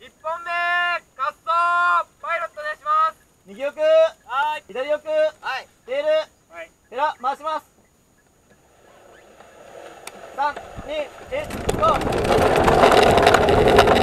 1本目滑走パイロットお願いします。 右奥、 はい左奥、 はいテール、 はい。 ヘラ回します。3、2、1、ゴー。